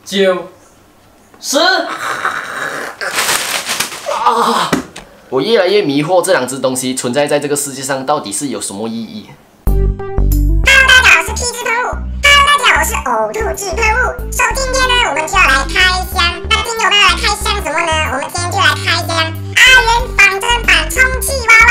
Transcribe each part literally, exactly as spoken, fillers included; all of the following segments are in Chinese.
九、十。啊！我越来越迷惑，这两只东西存在在这个世界上到底是有什么意义 ？Hello， 大家好，我是 P 字喷雾。Hello， 大家好，我是呕吐质喷雾。所以今天呢，我们就要来开箱。那今天我们要来开箱什么呢？我们今天就来开箱阿元仿真版充气娃娃。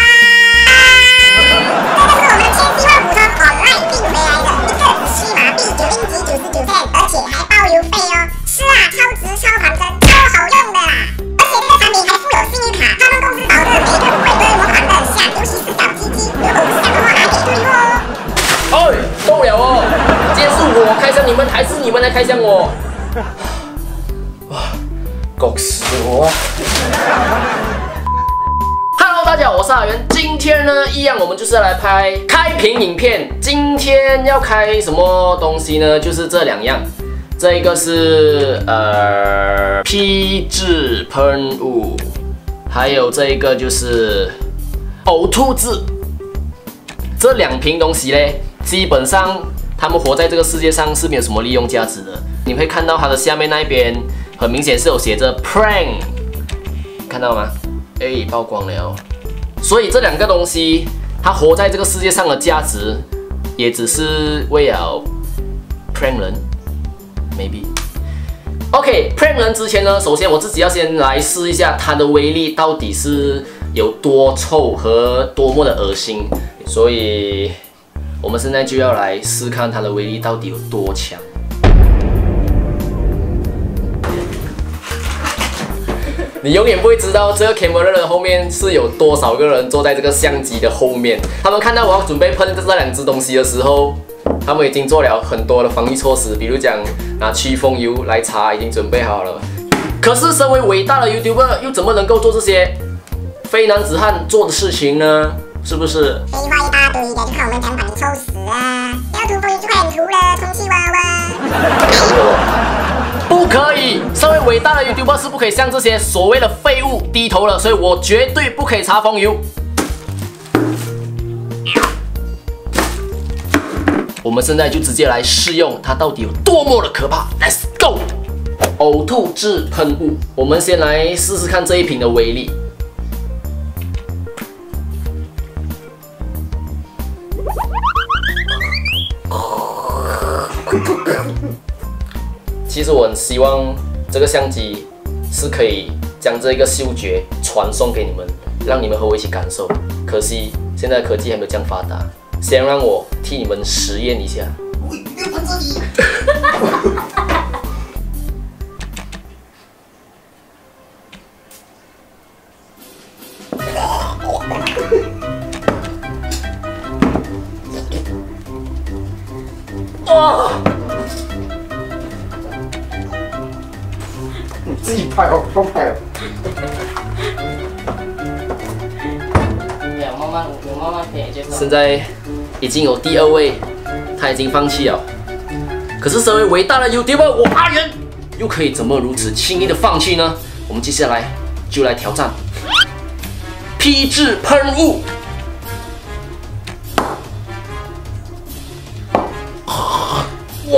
这个是我们千希万普通 online 订回来的，一个只需马币九英吉九十九 cent， 而且还包邮费哦。是啊，超值、超仿真、超好用的啦！而且这个产品还附有信誉卡，他们公司保证每一个不会被模仿的下尤其是小鸡鸡，有偶像的话还可以退货哦。 哎，够了哦！今天是我开箱你们，还是你们来开箱我？哇，够死我！Hello， 大家好，我是阿元。今天呢，一样我们就是要来拍开瓶影片。今天要开什么东西呢？就是这两样。这一个是呃 P 字喷雾，还有这一个就是呕吐质。这两瓶东西嘞，基本上它们活在这个世界上是没有什么利用价值的。你会看到它的下面那边，很明显是有写着 prank， 看到吗？哎，曝光了。所以这两个东西，它活在这个世界上的价值，也只是为了 prank 人。Maybe OK，prank 人之前呢，首先我自己要先来试一下它的威力到底是有多臭和多么的恶心，所以我们现在就要来试看它的威力到底有多强。你永远不会知道这个 camera 的后面是有多少个人坐在这个相机的后面。他们看到我要准备喷这两只东西的时候，他们已经做了很多的防疫措施，比如讲拿驱风油来擦，已经准备好了。可是身为伟大的 YouTuber， 又怎么能够做这些非男子汉做的事情呢？是不是？ 废话一大堆的，就看我们敢把你臭死啊！要涂风油就快点涂了，充气娃娃。 不可以！身为伟大的 YouTuber 是不可以向这些所谓的废物低头的，所以我绝对不可以擦风油。我们现在就直接来试用它到底有多么的可怕 ，Let's go！ 呕吐质喷雾，我们先来试试看这一瓶的威力。其实我很希望这个相机是可以将这个嗅觉传送给你们，让你们和我一起感受。可惜现在科技还没有这样发达。先让我替你们实验一下。 我一定要喷这里。 哇！ 你自己拍哦，不拍哦。 慢慢，我慢慢可以接受。 现在已经有第二位，他已经放弃了。可是身为伟大的 YouTuber， 我阿元又可以怎么如此轻易的放弃呢？我们接下来就来挑战 P 字喷雾。哇！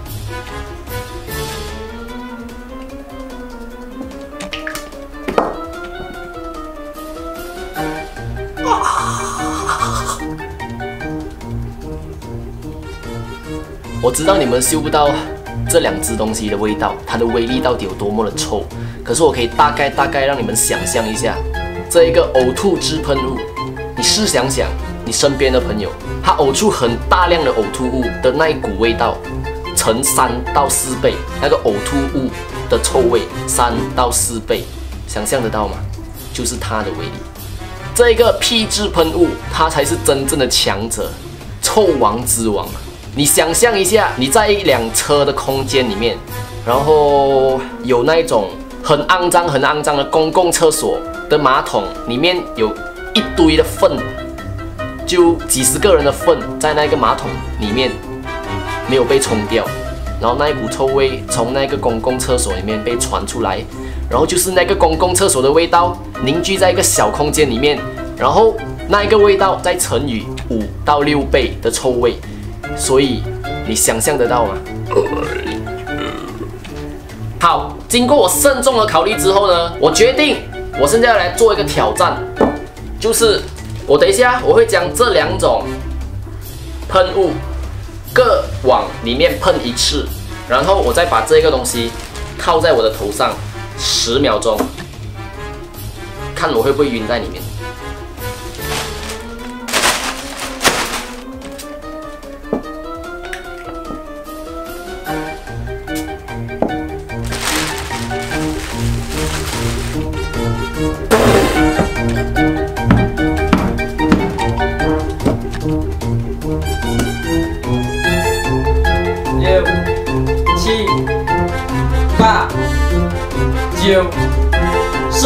我知道你们嗅不到这两只东西的味道，它的威力到底有多么的臭。可是我可以大概大概让你们想象一下，这一个呕吐质喷雾，你试想想，你身边的朋友，他呕出很大量的呕吐物的那一股味道，乘三到四倍，那个呕吐物的臭味三到四倍，想象得到吗？就是它的威力。这一个 P 字喷雾，它才是真正的强者，臭王之王。你想象一下，你在一辆车的空间里面，然后有那一种很肮脏、很肮脏的公共厕所的马桶，里面有一堆的粪，就几十个人的粪在那个马桶里面没有被冲掉，然后那一股臭味从那个公共厕所里面被传出来，然后就是那个公共厕所的味道凝聚在一个小空间里面，然后那一个味道再乘以五到六倍的臭味。所以你想象得到吗？ 经过我慎重的考虑之后呢，我决定我现在要来做一个挑战，就是我等一下我会将这两种喷雾各往里面喷一次，然后我再把这个东西套在我的头上十秒钟，看我会不会晕在里面。 六、七、八、九、十。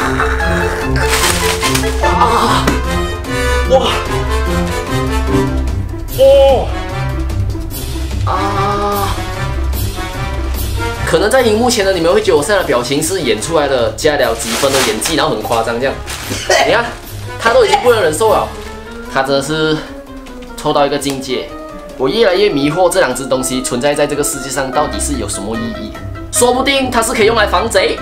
啊！哇！哦！啊！可能在荧幕前的你们会觉得我现在的表情是演出来的，加了几分的演技，然后很夸张这样。你看，他都已经不能忍受了，他真的是臭到一个境界。我越来越迷惑这两只东西存在在这个世界上到底是有什么意义？说不定它是可以用来防贼。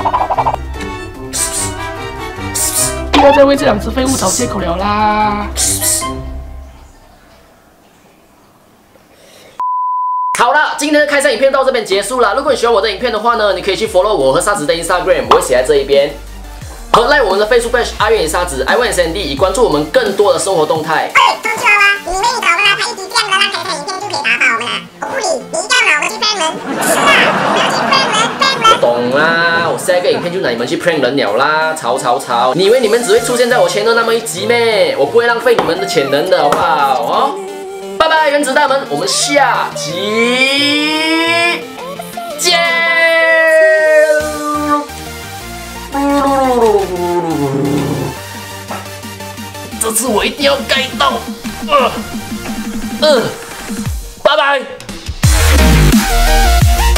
不要再为这两只废物找借口了啦！ 好了，今天的开箱影片到这边结束了。如果你喜欢我的影片的话呢，你可以去 follow 我和沙子的 Instagram， 我会写在这一边。和 like 我们的 Facebook page 阿元与沙子 I want Sandy， 以关注我们更多的生活动态。 哎，中秋啊，你以为你找我们来拍一集这样的烂开箱影片就可以打倒我们了？我不理，你一定要拿我们去 prank 人。是啊，我们要去 prank 人 ，prank 人。 懂啦，我下一个影片就拿你们去 prank 人了啦！吵吵吵！你以为你们只会出现在我channel那么一集咩？我不会浪费你们的潜能的，好不好？哦，拜拜，原子弹们，我们下集见。这次我一定要盖到，呃，呃，拜拜。